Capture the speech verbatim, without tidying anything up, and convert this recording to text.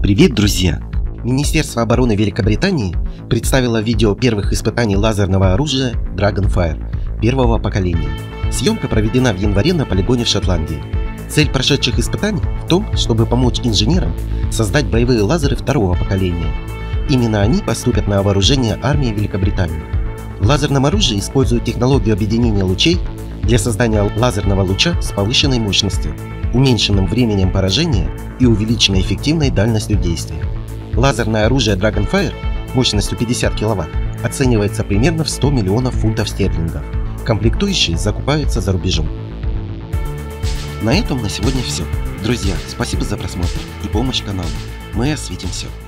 Привет, друзья! Министерство обороны Великобритании представило видео первых испытаний лазерного оружия Dragonfire первого поколения. Съемка проведена в январе на полигоне в Шотландии. Цель прошедших испытаний в том, чтобы помочь инженерам создать боевые лазеры второго поколения. Именно они поступят на вооружение армии Великобритании. В лазерном оружии используют технологию объединения лучей для создания лазерного луча с повышенной мощностью, уменьшенным временем поражения и увеличенной эффективной дальностью действия. Лазерное оружие Dragonfire мощностью пятьдесят киловатт оценивается примерно в сто миллионов фунтов стерлингов. Комплектующие закупаются за рубежом. На этом на сегодня все. Друзья, спасибо за просмотр и помощь каналу. Мы осветим все.